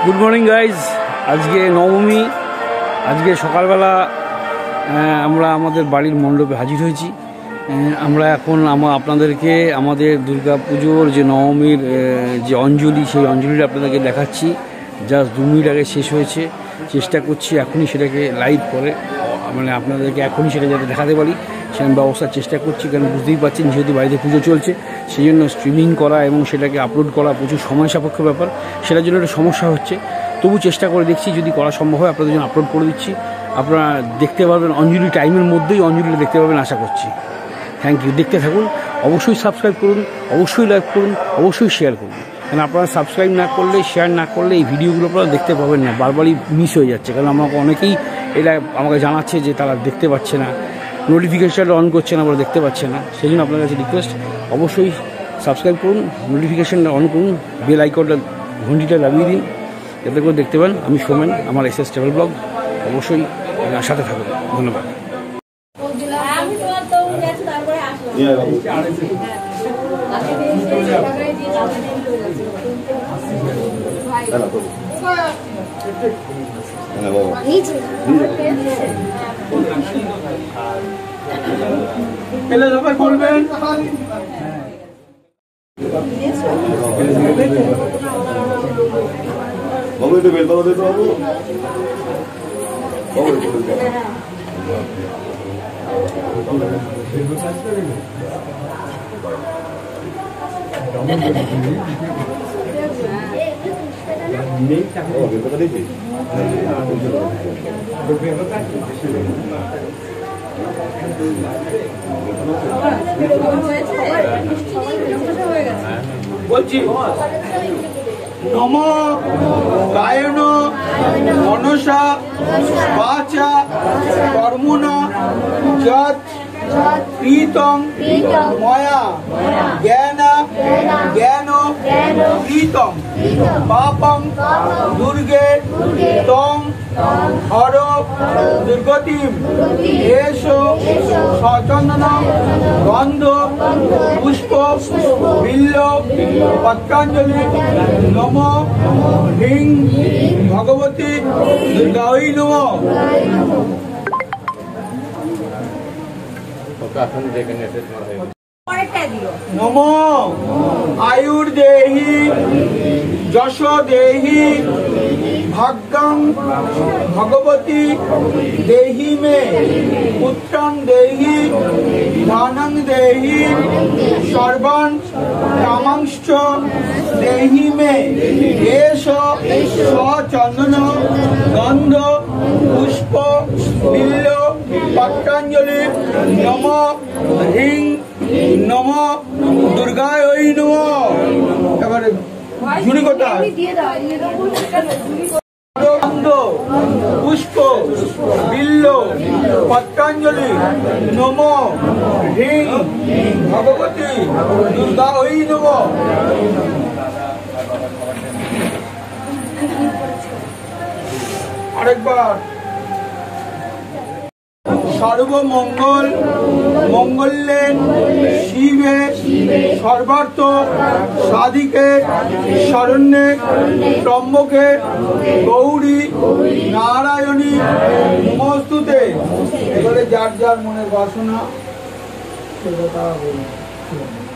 Good morning guys. আজকে নবমী। আজকে সকালবেলা আমরা আমাদের বাড়ির মণ্ডপে হাজির হয়েছি। আমরা এখন আপনাদেরকে আমাদের দুর্গা পুজোর যে নবমীর যে অঞ্জলি, সেই অঞ্জলিটা আপনাদেরকে দেখাচ্ছি। জাস্ট 2 মিনিট আগে শেষ হয়েছে। চেষ্টা করছি এখনই সেটাকে লাইভ করে, মানে আপনাদেরকে এখনই সেটা যাতে দেখাতে পারি সেরকম ব্যবস্থার চেষ্টা করছি। কারণ বুঝতেই পারছেন, যেহেতু বাড়িতে পুজো চলছে, সেই জন্য স্ট্রিমিং করা এবং সেটাকে আপলোড করা প্রচুর সময় সাপেক্ষ ব্যাপার। সেটার জন্য একটা সমস্যা হচ্ছে। তবু চেষ্টা করে দেখছি, যদি করা সম্ভব হয় আপনাদের জন্য আপলোড করে দিচ্ছি। আপনারা দেখতে পারবেন অঞ্জলি টাইমের মধ্যেই অঞ্জলিটা দেখতে পাবেন আশা করছি। Thank you. দেখতে থাকুন। অবশ্যই সাবস্ক্রাইব করুন, অবশ্যই লাইক করুন, অবশ্যই শেয়ার করুন। কারণ আপনারা সাবস্ক্রাইব না করলে, শেয়ার না করলে এই ভিডিওগুলো আপনারা দেখতে পাবেন না, বারবারই মিস হয়ে যাচ্ছে। কারণ আমাকে অনেকেই এটা আমাকে জানাচ্ছে যে তারা দেখতে পাচ্ছে না, নোটিফিকেশানটা অন করছে না, বলে দেখতে পাচ্ছে না। সেই জন্য আপনার কাছে রিকোয়েস্ট, অবশ্যই সাবস্ক্রাইব করুন, নোটিফিকেশানটা অন করুন, বেল আইকনটা ঘন্টিটা লাগিয়ে দিন, যাতে করে দেখতে পান। আমি সোমেন, আমার এসএস ট্রাভেল ব্লগ। অবশ্যই সাথে থাকুন। ধন্যবাদ। বলবেন বাবু একটু বেলতলা দিতে পারবো? বলছি নম গায়ন মনসা বাচা কর্মণা যৎ প্রীতং ময়া জ্ঞান প্রীতং পাপং দুর্গে তং হর দুর্গতিম এষ সচন্দন গন্ধ পুষ্প বিল্ল পত্রাঞ্জলি নম হিং ভগবতী দুর্গাই নম। নম আয়ুর্দেহি যশ দেহি ভাগ্যং ভগবতী দেহি মে পুত্রং দেহি ধনং দেহি সর্বং কামাংশ্চ দেহি মে এষ সচন্দন গন্ধ পুষ্প বিল্ল পত্রাঞ্জলি নম হিং নম দুর্গায় নম। এবারে ঝুড়ি কথা পুষ্প বিল্ল পত্রাঞ্জলি নম হিং ভগবতী দুর্গায় নম। আরেকবার সর্বমঙ্গল মঙ্গলে শিবে সর্বার্থ সাধিকে শরণ্যে ত্রম্বকে গৌরী নারায়ণী নমস্তুতে। এবারে যার যার মনের বাসনা